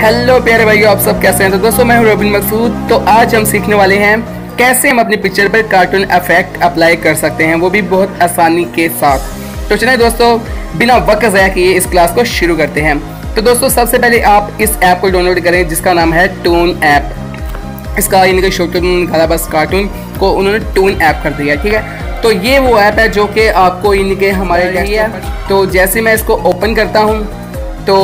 Hello प्यारे भाइयों, आप सब कैसे हैं। तो दोस्तों मैं हूं रोबिन मकसूद। तो आज हम सीखने वाले हैं कैसे हम अपनी पिक्चर पर कार्टून इफेक्ट अप्लाई कर सकते हैं, वो भी बहुत आसानी के साथ। तो चलिए दोस्तों बिना वक्त ज़ाया किए इस क्लास को शुरू करते हैं। तो दोस्तों सबसे पहले आप इस ऐप को डाउनलोड करें जिसका नाम है टून ऐप। इसका इनका शॉर्टकट निकाला, बस कार्टून को उन्होंने टून ऐप कर दिया, ठीक है। तो ये वो ऐप है जो कि आपको इनके हमारे लिए। तो जैसे मैं इसको ओपन करता हूँ तो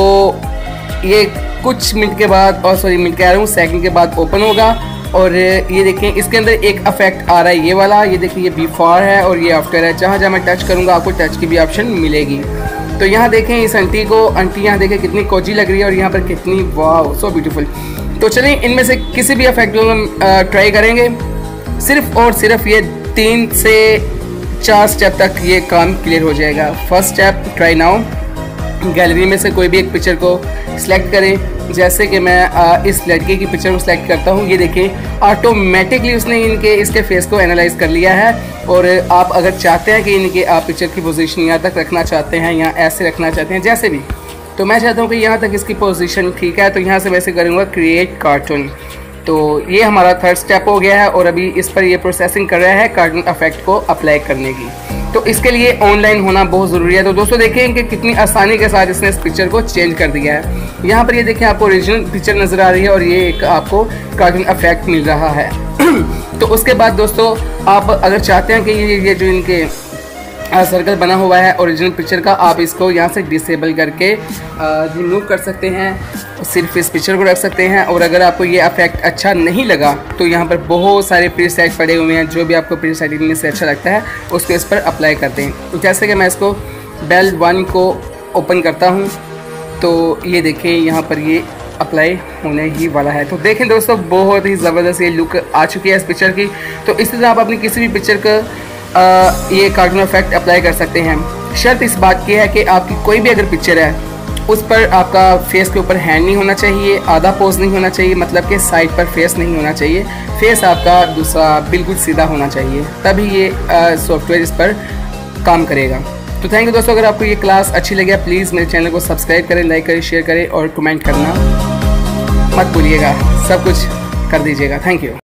ये कुछ मिनट के बाद, और सॉरी मिनट कह रहा हूँ, सेकंड के बाद ओपन होगा। और ये देखें इसके अंदर एक इफेक्ट आ रहा है, ये वाला। ये देखिए ये बिफोर है और ये आफ्टर है। जहाँ जहाँ मैं टच करूँगा आपको टच की भी ऑप्शन मिलेगी। तो यहाँ देखें इस आंटी को, आंटी यहाँ देखें कितनी कोजी लग रही है और यहाँ पर कितनी वाव सो ब्यूटीफुल। तो चलिए इनमें से किसी भी इफेक्ट को हम ट्राई करेंगे। सिर्फ और सिर्फ ये 3 से 4 स्टेप तक ये काम क्लियर हो जाएगा। First step, try now. Gallery में से कोई भी एक पिक्चर को सिलेक्ट करें। जैसे कि मैं इस लड़के की पिक्चर को सिलेक्ट करता हूँ, ये देखें ऑटोमेटिकली उसने इसके फेस को एनालाइज कर लिया है। और आप अगर चाहते हैं कि इनके आप पिक्चर की पोजीशन यहाँ तक रखना चाहते हैं या ऐसे रखना चाहते हैं, जैसे भी, तो मैं चाहता हूँ कि यहाँ तक इसकी पोजीशन ठीक है। तो यहाँ से वैसे करूँगा क्रिएट कार्टून। तो ये हमारा थर्ड स्टेप हो गया है और अभी इस पर ये प्रोसेसिंग कर रहा है कार्टून इफेक्ट को अप्लाई करने की। तो इसके लिए ऑनलाइन होना बहुत ज़रूरी है। तो दोस्तों देखें कि कितनी आसानी के साथ इसने इस पिक्चर को चेंज कर दिया है। यहाँ पर ये देखें आपको ओरिजिनल पिक्चर नज़र आ रही है और ये एक आपको कार्टून इफेक्ट मिल रहा है। तो उसके बाद दोस्तों आप अगर चाहते हैं कि ये जो इनके सर्कल बना हुआ है ओरिजिनल पिक्चर का, आप इसको यहाँ से डिसेबल करके रिमूव कर सकते हैं। सिर्फ इस पिक्चर को रख सकते हैं। और अगर आपको ये इफेक्ट अच्छा नहीं लगा तो यहाँ पर बहुत सारे प्रीसेट पड़े हुए हैं, जो भी आपको प्रीसेट इनमें से अच्छा लगता है उसको इस पर अप्लाई करते हैं। तो जैसे कि मैं इसको बेल 1 को ओपन करता हूँ तो ये देखें यहाँ पर ये अप्लाई होने ही वाला है। तो देखें दोस्तों बहुत ही ज़बरदस्त ये लुक आ चुकी है इस पिक्चर की। तो इस तरह आप अपनी किसी भी पिक्चर का ये कार्टून इफेक्ट अप्लाई कर सकते हैं। शर्त इस बात की है कि आपकी कोई भी अगर पिक्चर है उस पर आपका फेस के ऊपर हैंड नहीं होना चाहिए, आधा पोज नहीं होना चाहिए, मतलब कि साइड पर फेस नहीं होना चाहिए। फेस आपका दूसरा बिल्कुल सीधा होना चाहिए, तभी ये सॉफ्टवेयर इस पर काम करेगा। तो थैंक यू दोस्तों। अगर आपको ये क्लास अच्छी लगी प्लीज़ मेरे चैनल को सब्सक्राइब करें, लाइक करें, शेयर करें और कमेंट करना मत भूलिएगा। सब कुछ कर दीजिएगा। Thank you.